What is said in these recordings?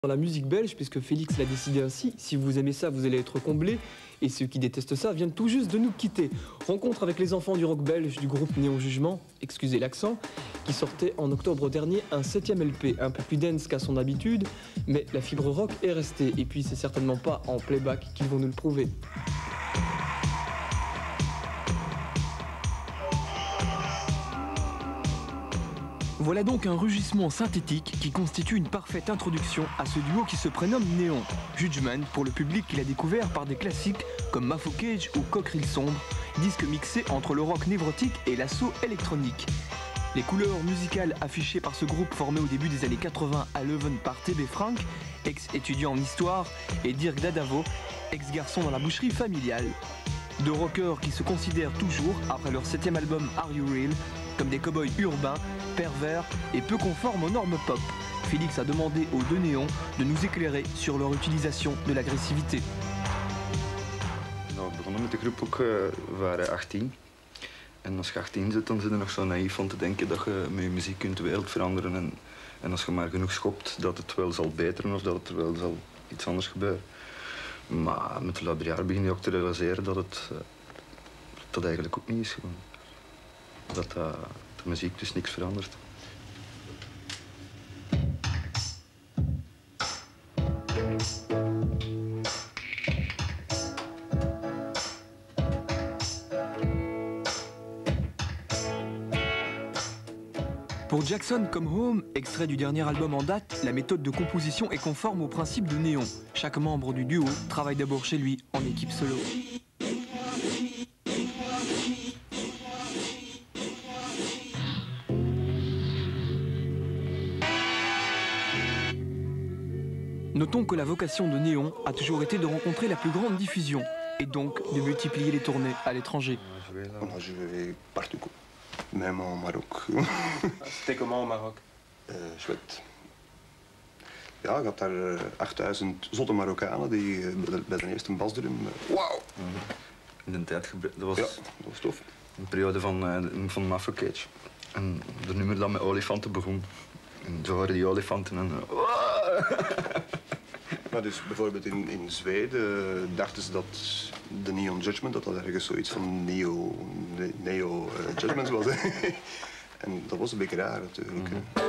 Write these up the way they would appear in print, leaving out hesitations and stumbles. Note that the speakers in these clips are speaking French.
Dans la musique belge, puisque Félix l'a décidé ainsi, si vous aimez ça, vous allez être comblés, et ceux qui détestent ça viennent tout juste de nous quitter. Rencontre avec les enfants du rock belge du groupe Néon Jugement, excusez l'accent, qui sortait en octobre dernier un 7e LP, un peu plus dense qu'à son habitude, mais la fibre rock est restée, et puis c'est certainement pas en playback qu'ils vont nous le prouver. Voilà donc un rugissement synthétique qui constitue une parfaite introduction à ce duo qui se prénomme Néon. Judgment pour le public qui l'a découvert par des classiques comme Mafo Cage ou Cockerill Sombre, disque mixé entre le rock névrotique et l'assaut électronique. Les couleurs musicales affichées par ce groupe formé au début des années 80 à Leuven par TB Frank, ex-étudiant en histoire, et Dirk Dadavo, ex-garçon dans la boucherie familiale. Deux rockers qui se considèrent toujours, après leur 7e album Are You Real, comme des cow-boys urbains, pervers et peu conformes aux normes pop. Félix a demandé aux deux Néons de nous éclairer sur leur utilisation de l'agressivité. Nou, we begonnen met de groep ook, we waren 18. En als je 18 zit, dan zit je nog zo naïef om te denken dat je met je muziek kunt de wereld veranderen. En als je maar genoeg schopt, dat het wel zal beteren of dat het wel zal iets anders gebeuren. Maar met de loop der jaren begin je ook te realiseren dat dat eigenlijk ook niet is. Gewoon. Dat de muziek dus niks verandert. Pour Jackson Come Home, extrait du dernier album en date, la méthode de composition est conforme au principe de Néon. Chaque membre du duo travaille d'abord chez lui en équipe solo. Notons que la vocation de Néon a toujours été de rencontrer la plus grande diffusion et donc de multiplier les tournées à l'étranger. On a joué partout, même au Maroc. C'était comment au Maroc? Chouette. Ja, je had daar 8000 zotte Marokkanen die bij de eerste basdrum. Wauw! In de tijd, dat was, ja, dat was tof. Een periode van Mafo Cage. En de nummer dat met olifanten begon. En zo hoorden die olifanten en... Maar dus bijvoorbeeld in Zweden dachten ze dat de Neon Judgment dat ergens zoiets van Neo Judgment was. En dat was een beetje raar natuurlijk.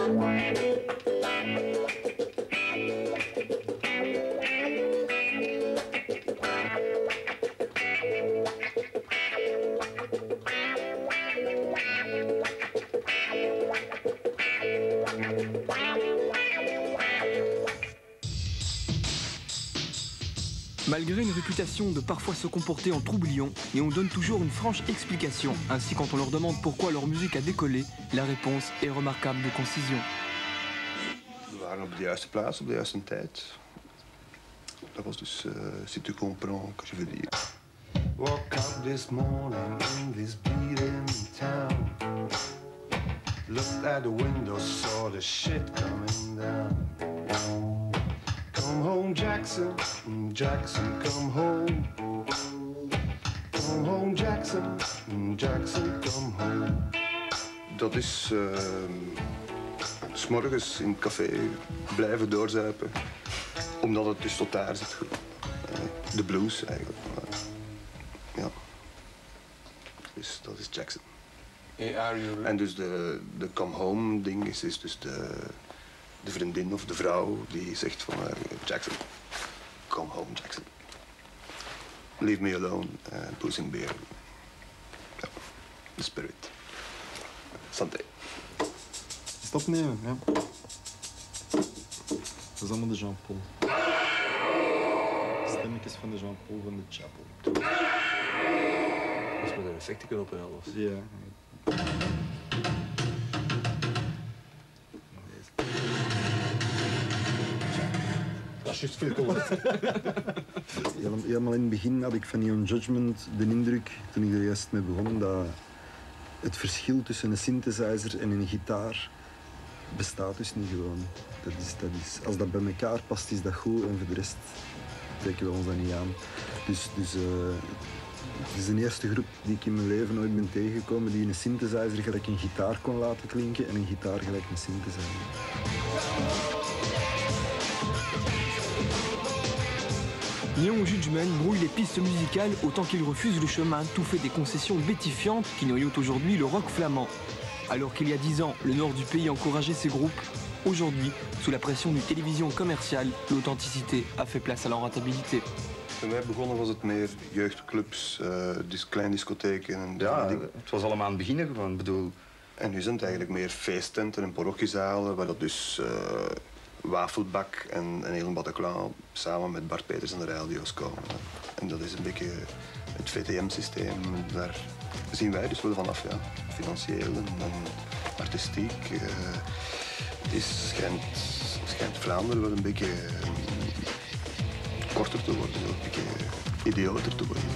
Malgré une réputation de parfois se comporter en troublion, et on donne toujours une franche explication. Ainsi, quand on leur demande pourquoi leur musique a décollé, la réponse est remarquable de concision. We waren op de juiste plaats, op de juiste tijd. Dat was dus, si tu comprends que je veux dire. Woke up this morning in this beating town. Looked at the window, saw the shit coming down. Come home, Jackson, Jackson, come home. Come home, Jackson, Jackson, come home. Dat is 's morgens in het café blijven doorzuipen, omdat het dus tot daar zit. De blues eigenlijk. Ja. Dus dat is Jackson. En dus de come home ding is dus de vriendin of de vrouw die zegt van Jackson, come home Jackson. Leave me alone, Pussy Bear. Ja, the spirit. Santé. Is het opnemen? Ja. Dat is allemaal de Jean-Paul. Stemmetjes van de Jean-Paul van de Chapel. Als we de effecten kunnen opnemen. Ja. Dat is juist veel cooler. Helemaal in het begin had ik van Neon Judgment de indruk, toen ik er juist mee begon, dat het verschil tussen een synthesizer en een gitaar bestaat dus niet gewoon. Dat is, als dat bij elkaar past, is dat goed en voor de rest trekken we ons dat niet aan. Dus het is de eerste groep die ik in mijn leven ooit ben tegengekomen die een synthesizer gelijk een gitaar kon laten klinken en een gitaar gelijk een synthesizer. Neon Judgment brouille les pistes musicales autant qu'il refuse le chemin tout fait des concessions bétifiantes qui noyautent aujourd'hui le rock flamand. Alors qu'il y a 10 ans, le nord du pays encourageait ces groupes, aujourd'hui, sous la pression d'une télévision commerciale, l'authenticité a fait place à la rentabilité. Toen wij begonnen was het meer jeugdclubs, kleine discotheken. En Ja, het was allemaal aan het begin gewoon, bedoel. En nu zijn het eigenlijk meer feesttenten en parochiezalen, waar dat dus Wafelbak en Helen Bataclan samen met Bart Peters en de radio's komen. En dat is een beetje het VTM-systeem. Daar zien wij dus wel vanaf, ja. Financieel en artistiek. Schijnt Vlaanderen wel een beetje korter te worden, een beetje idioter te worden.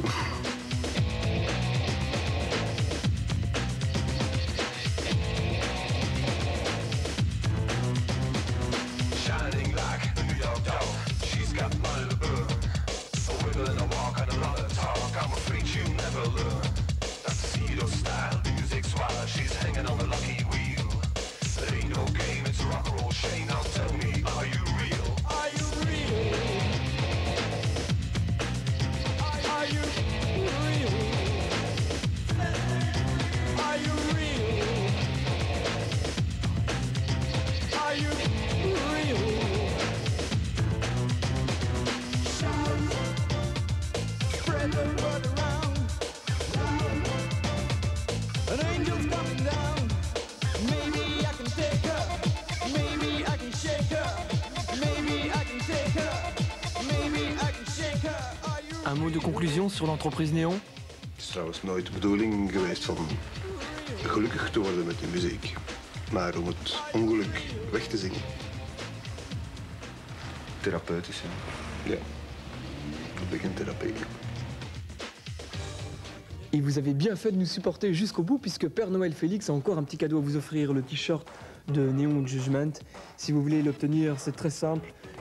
Un mot de conclusion sur l'entreprise Neon? Het is trouwens nooit de bedoeling geweest van gelukkig te worden met de muziek, maar om het ongeluk weg te zingen. Therapeutisch, ja. Ja, een beetje thérapie. Et vous avez bien fait de nous supporter jusqu'au bout puisque Père Noël Félix a encore un petit cadeau à vous offrir, le t-shirt de Neon Judgment. Si vous voulez l'obtenir, c'est très simple.